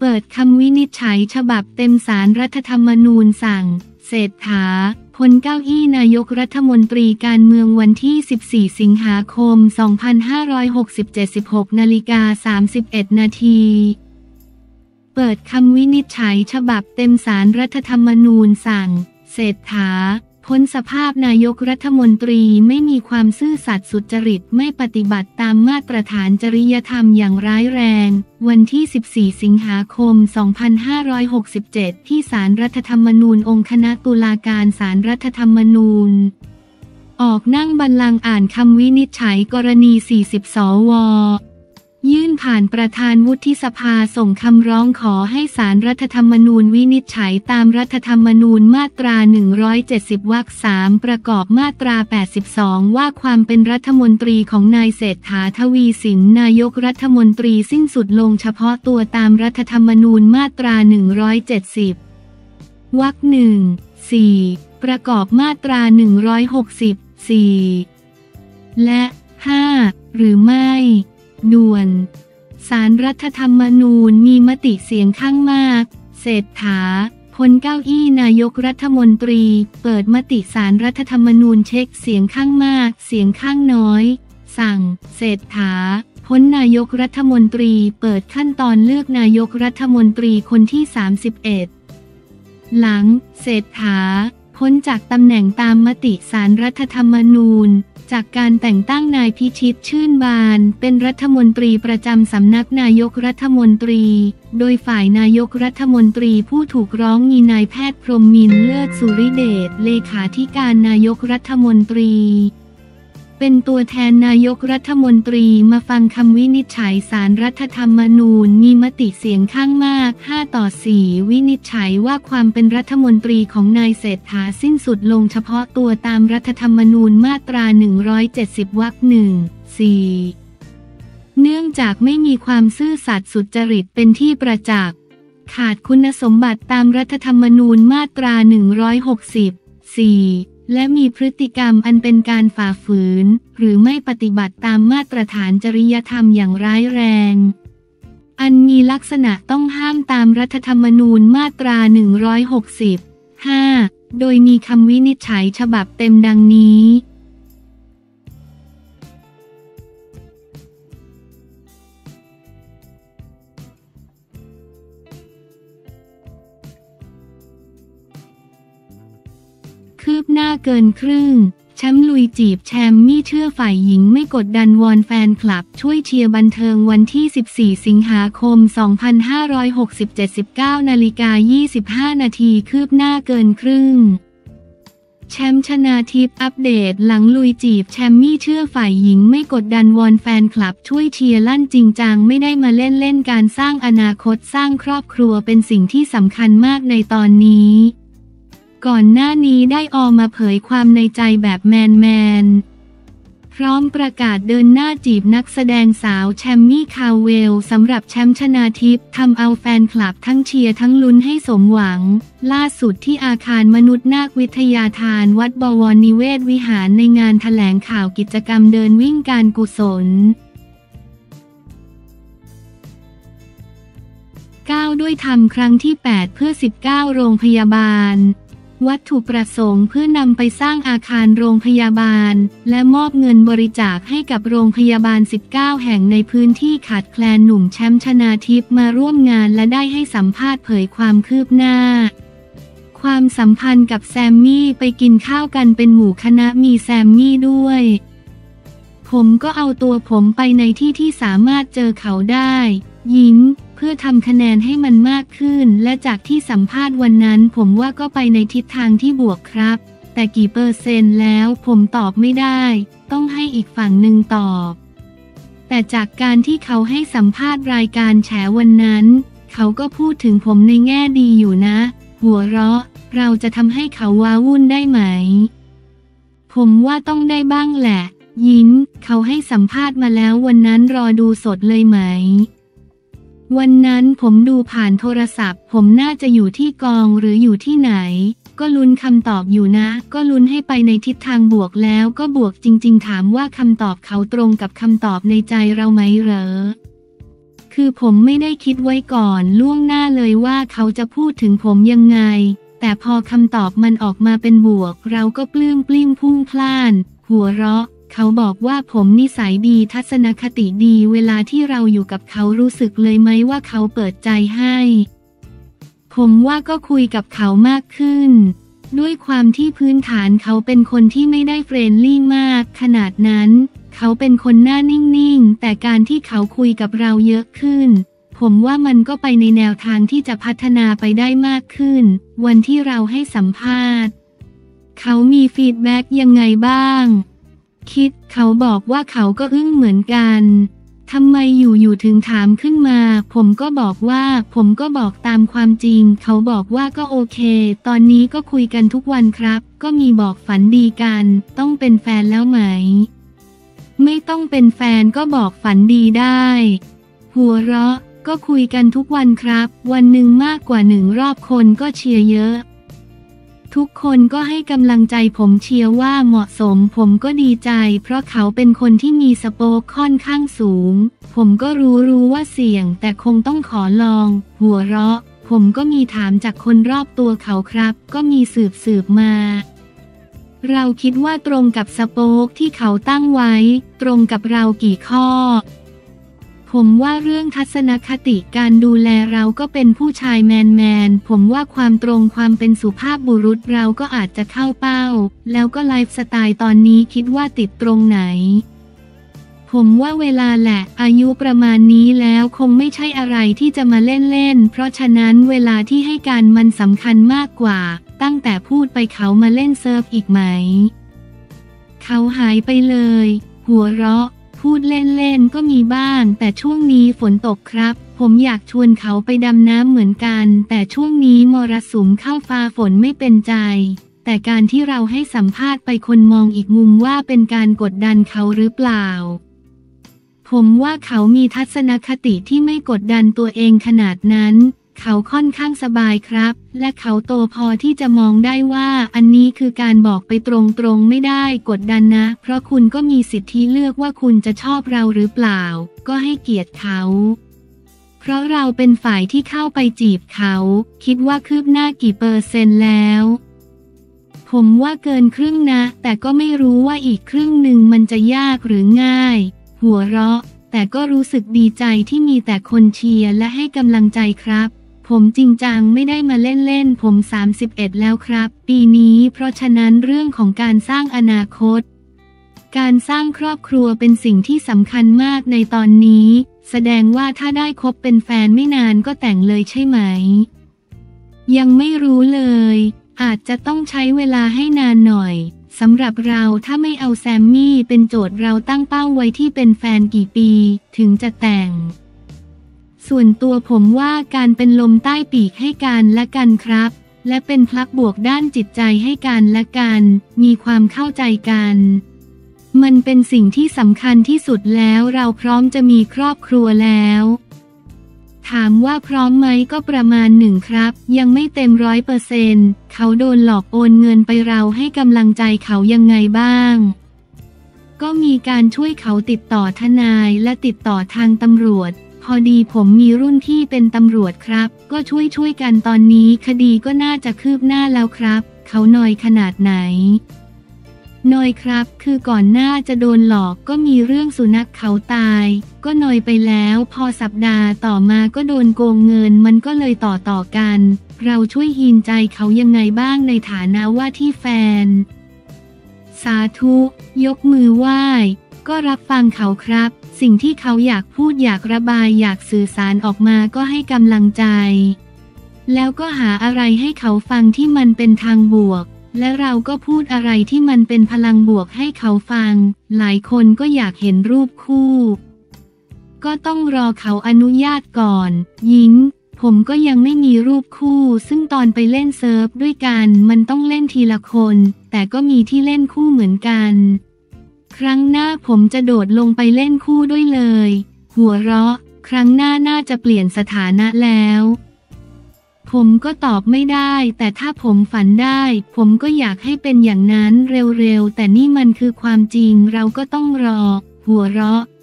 เปิดคำวินิจฉัยฉบับเต็มศาลรัฐธรรมนูญสั่งเศรษฐาพ้นเก้าอี้นายกรัฐมนตรีการเมืองวันที่ 14 สิงหาคม 2567 16:31 นาทีเปิดคำวินิจฉัยฉบับเต็มศาลรัฐธรรมนูญสั่งเศรษฐาพ้นสภาพนายกรัฐมนตรีไม่มีความซื่อสัตย์สุจริตไม่ปฏิบัติตามมาตรฐานจริยธรรมอย่างร้ายแรงวันที่ 14 สิงหาคม 2567 ที่ศาลรัฐธรรมนูญองค์คณะตุลาการศาลรัฐธรรมนูญออกนั่งบัลลังก์อ่านคำวินิจฉัยกรณี 40 สว.ยื่นผ่านประธานวุฒิสภาส่งคำร้องขอให้ศาลรัฐธรรมนูญวินิจฉัยตามรัฐธรรมนูญมาตรา 170 วรรค 3 ประกอบมาตรา 82 ว่าความเป็นรัฐมนตรีของนายเศรษฐา ทวีสินนายกรัฐมนตรีสิ้นสุดลงเฉพาะตัวตามรัฐธรรมนูญมาตรา 170 วรรค 1 4 ประกอบมาตรา 160 4 และ 5 หรือไม่ด่วนศาลรัฐธรรมนูญมีมติเสียงข้างมากเศรษฐาพ้นเก้าอี้นายกรัฐมนตรีเปิดมติศาลรัฐธรรมนูญเช็คเสียงข้างมากเสียงข้างน้อยสั่งเศรษฐาพ้นนายกรัฐมนตรีเปิดขั้นตอนเลือกนายกรัฐมนตรีคนที่ 31หลังเศรษฐาพ้นจากตำแหน่งตามมติศาลรัฐธรรมนูญจากการแต่งตั้งนายพิชิตชื่นบานเป็นรัฐมนตรีประจำสำนักนายกรัฐมนตรีโดยฝ่ายนายกรัฐมนตรีผู้ถูกร้องมีนายแพทย์พรหมินทร์เลิศสุริเดชเลขาธิการนายกรัฐมนตรีเป็นตัวแทนนายกรัฐมนตรีมาฟังคำวินิจฉัยศาลรัฐธรรมนูญมีมติเสียงข้างมาก5-4วินิจฉัยว่าความเป็นรัฐมนตรีของนายเศรษฐาสิ้นสุดลงเฉพาะตัวตามรัฐธรรมนูญมาตรา 170 วรรค 1 4 เนื่องจากไม่มีความซื่อสัตย์สุจริตเป็นที่ประจักษ์ขาดคุณสมบัติตามรัฐธรรมนูญมาตรา 160 4และมีพฤติกรรมอันเป็นการฝ่าฝืนหรือไม่ปฏิบัติตามมาตรฐานจริยธรรมอย่างร้ายแรงอันมีลักษณะต้องห้ามตามรัฐธรรมนูญมาตรา 160 5 โดยมีคำวินิจฉัยฉบับเต็มดังนี้คืบหน้าเกินครึ่งแชมป์ลุยจีบแชมมี่เชื่อฝ่ายหญิงไม่กดดันวอนแฟนคลับช่วยเชียร์บันเทิงวันที่ 14 สิงหาคม 2567 19:25 นาทีคืบหน้าเกินครึ่งแชมป์ชนาทิพย์อัปเดตหลังลุยจีบแชมมี่เชื่อฝ่ายหญิงไม่กดดันวอนแฟนคลับช่วยเชียร์ลั่นจริงจังไม่ได้มาเล่นการสร้างอนาคตสร้างครอบครัวเป็นสิ่งที่สำคัญมากในตอนนี้ก่อนหน้านี้ได้ออกมาเผยความในใจแบบแมนพร้อมประกาศเดินหน้าจีบนักแสดงสาวแชมมี่คาวเวลสำหรับแชมป์ชนาทิพย์ทำเอาแฟนคลับทั้งเชียร์ทั้งลุ้นให้สมหวังล่าสุดที่อาคารมนุษย์นาควิทยาทานวัดบวรนิเวศวิหารในงานแถลงข่าวกิจกรรมเดินวิ่งการกุศล9ด้วยธรรมครั้งที่ 8 เพื่อ 19 โรงพยาบาลวัตถุประสงค์เพื่อนำไปสร้างอาคารโรงพยาบาลและมอบเงินบริจาคให้กับโรงพยาบาล 19 แห่งในพื้นที่ขาดแคลนหนุ่มแชมป์ชนาทิพย์มาร่วมงานและได้ให้สัมภาษณ์เผยความคืบหน้าความสัมพันธ์กับแซมมี่ไปกินข้าวกันเป็นหมู่คณะมีแซมมี่ด้วยผมก็เอาตัวผมไปในที่สามารถเจอเขาได้ยิ้มเพื่อทำคะแนนให้มันมากขึ้นและจากที่สัมภาษณ์วันนั้นผมว่าก็ไปในทิศทางที่บวกครับแต่กี่เปอร์เซ็นต์แล้วผมตอบไม่ได้ต้องให้อีกฝั่งหนึ่งตอบแต่จากการที่เขาให้สัมภาษณ์รายการแฉวันนั้นเขาก็พูดถึงผมในแง่ดีอยู่นะหัวเราะเราจะทำให้เขาว้าวุ่นได้ไหมผมว่าต้องได้บ้างแหละยิ้มเขาให้สัมภาษณ์มาแล้ววันนั้นรอดูสดเลยไหมวันนั้นผมดูผ่านโทรศัพท์ผมน่าจะอยู่ที่กองหรืออยู่ที่ไหนก็ลุ้นคำตอบอยู่นะก็ลุ้นให้ไปในทิศทางบวกแล้วก็บวกจริงๆถามว่าคำตอบเขาตรงกับคำตอบในใจเราไหมเหรอคือผมไม่ได้คิดไว้ก่อนล่วงหน้าเลยว่าเขาจะพูดถึงผมยังไงแต่พอคำตอบมันออกมาเป็นบวกเราก็ปลื้มปลิ้งพุ่งพล่านหัวเราะเขาบอกว่าผมนิสัยดีทัศนคติดีเวลาที่เราอยู่กับเขารู้สึกเลยไหมว่าเขาเปิดใจให้ผมว่าก็คุยกับเขามากขึ้นด้วยความที่พื้นฐานเขาเป็นคนที่ไม่ได้เฟรนลี่มากขนาดนั้นเขาเป็นคนหน้านิ่งๆแต่การที่เขาคุยกับเราเยอะขึ้นผมว่ามันก็ไปในแนวทางที่จะพัฒนาไปได้มากขึ้นวันที่เราให้สัมภาษณ์เขามีฟีดแบ็กยังไงบ้างเขาบอกว่าเขาก็อึ้งเหมือนกันทำไมอยู่ถึงถามขึ้นมาผมก็บอกตามความจริงเขาบอกว่าก็โอเคตอนนี้ก็คุยกันทุกวันครับก็มีบอกฝันดีกันต้องเป็นแฟนแล้วไหมไม่ต้องเป็นแฟนก็บอกฝันดีได้หัวเราะก็คุยกันทุกวันครับวันหนึ่งมากกว่า1 รอบคนก็เชียร์เยอะทุกคนก็ให้กำลังใจผมเชียร์ว่าเหมาะสมผมก็ดีใจเพราะเขาเป็นคนที่มีสโป๊กค่อนข้างสูงผมก็รู้ว่าเสี่ยงแต่คงต้องขอลองหัวเราะผมก็มีถามจากคนรอบตัวเขาครับก็มีสืบมาเราคิดว่าตรงกับสโป๊กที่เขาตั้งไว้ตรงกับเรากี่ข้อผมว่าเรื่องทัศนคติการดูแลเราก็เป็นผู้ชายแมนผมว่าความตรงความเป็นสุภาพบุรุษเราก็อาจจะเข้าเป้าแล้วก็ไลฟ์สไตล์ตอนนี้คิดว่าติดตรงไหนผมว่าเวลาแหละอายุประมาณนี้แล้วคงไม่ใช่อะไรที่จะมาเล่นเพราะฉะนั้นเวลาที่ให้การมันสำคัญมากกว่าตั้งแต่พูดไปเขามาเล่นเซิร์ฟอีกไหมเขาหายไปเลยหัวเราะพูดเล่นก็มีบ้างแต่ช่วงนี้ฝนตกครับผมอยากชวนเขาไปดำน้ำเหมือนกันแต่ช่วงนี้มรสุมเข้าฟ้าฝนไม่เป็นใจแต่การที่เราให้สัมภาษณ์ไปคนมองอีกมุมว่าเป็นการกดดันเขาหรือเปล่าผมว่าเขามีทัศนคติที่ไม่กดดันตัวเองขนาดนั้นเขาค่อนข้างสบายครับและเขาโตพอที่จะมองได้ว่าอันนี้คือการบอกไปตรงๆไม่ได้กดดันนะเพราะคุณก็มีสิทธิเลือกว่าคุณจะชอบเราหรือเปล่าก็ให้เกียรติเขาเพราะเราเป็นฝ่ายที่เข้าไปจีบเขาคิดว่าคืบหน้ากี่เปอร์เซ็นต์แล้วผมว่าเกินครึ่งนะแต่ก็ไม่รู้ว่าอีกครึ่งหนึ่งมันจะยากหรือง่ายหัวเราะแต่ก็รู้สึกดีใจที่มีแต่คนเชียร์และให้กำลังใจครับผมจริงจังไม่ได้มาเล่นผม31แล้วครับปีนี้เพราะฉะนั้นเรื่องของการสร้างอนาคตการสร้างครอบครัวเป็นสิ่งที่สำคัญมากในตอนนี้แสดงว่าถ้าได้คบเป็นแฟนไม่นานก็แต่งเลยใช่ไหมยังไม่รู้เลยอาจจะต้องใช้เวลาให้นานหน่อยสำหรับเราถ้าไม่เอาแซมมี่เป็นโจทย์เราตั้งเป้าไว้ที่เป็นแฟนกี่ปีถึงจะแต่งส่วนตัวผมว่าการเป็นลมใต้ปีกให้กันและกันครับและเป็นพลักบวกด้านจิตใจให้กันและกันมีความเข้าใจกันมันเป็นสิ่งที่สำคัญที่สุดแล้วเราพร้อมจะมีครอบครัวแล้วถามว่าพร้อมไหมก็ประมาณ1ครับยังไม่เต็ม100%เขาโดนหลอกโอนเงินไปเราให้กำลังใจเขายังไงบ้างก็มีการช่วยเขาติดต่อทนายและติดต่อทางตำรวจพอดีผมมีรุ่นพี่เป็นตำรวจครับก็ช่วยกันตอนนี้คดีก็น่าจะคืบหน้าแล้วครับเขาหน่อยขนาดไหนหน่อยครับคือก่อนหน้าจะโดนหลอกก็มีเรื่องสุนัขเขาตายก็หน่อยไปแล้วพอสัปดาห์ต่อมาก็โดนโกงเงินมันก็เลยต่อกันเราช่วยฮีนใจเขายังไงบ้างในฐานะว่าที่แฟนสาธุยกมือไหว้ก็รับฟังเขาครับสิ่งที่เขาอยากพูดอยากระบายอยากสื่อสารออกมาก็ให้กำลังใจแล้วก็หาอะไรให้เขาฟังที่มันเป็นทางบวกและเราก็พูดอะไรที่มันเป็นพลังบวกให้เขาฟังหลายคนก็อยากเห็นรูปคู่ก็ต้องรอเขาอนุญาตก่อนยิ้มผมก็ยังไม่มีรูปคู่ซึ่งตอนไปเล่นเซิร์ฟด้วยกันมันต้องเล่นทีละคนแต่ก็มีที่เล่นคู่เหมือนกันครั้งหน้าผมจะโดดลงไปเล่นคู่ด้วยเลยหัวเราะครั้งหน้าน่าจะเปลี่ยนสถานะแล้วผมก็ตอบไม่ได้แต่ถ้าผมฝันได้ผมก็อยากให้เป็นอย่างนั้นเร็วๆแต่นี่มันคือความจริงเราก็ต้องรอหัวเราะ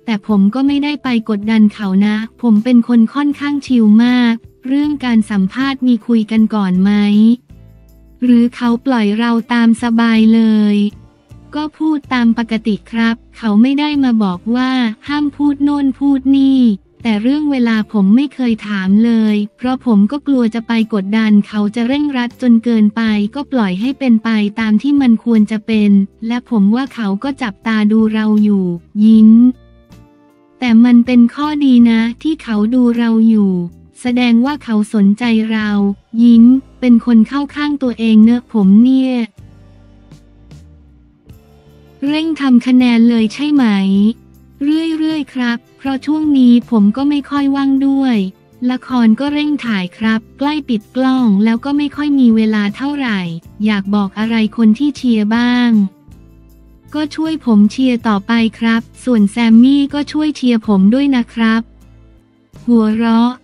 แต่ผมก็ไม่ได้ไปกดดันเขานะ ผมเป็นคนค่อนข้างชิลมากเรื่องการสัมภาษณ์มีคุยกันก่อนไหมหรือเขาปล่อยเราตามสบายเลยก็พูดตามปกติครับเขาไม่ได้มาบอกว่าห้ามพูดโน่นพูดนี่แต่เรื่องเวลาผมไม่เคยถามเลยเพราะผมก็กลัวจะไปกดดันเขาจะเร่งรัดจนเกินไปก็ปล่อยให้เป็นไปตามที่มันควรจะเป็นและผมว่าเขาก็จับตาดูเราอยู่ยิ้มแต่มันเป็นข้อดีนะที่เขาดูเราอยู่แสดงว่าเขาสนใจเรายิ้มเป็นคนเข้าข้างตัวเองเนอะผมเนี่ยเร่งทำคะแนนเลยใช่ไหมเรื่อยๆครับเพราะช่วงนี้ผมก็ไม่ค่อยว่างด้วยละครก็เร่งถ่ายครับใกล้ปิดกล้องแล้วก็ไม่ค่อยมีเวลาเท่าไหร่อยากบอกอะไรคนที่เชียร์บ้างก็ช่วยผมเชียร์ต่อไปครับส่วนแซมมี่ก็ช่วยเชียร์ผมด้วยนะครับหัวเราะ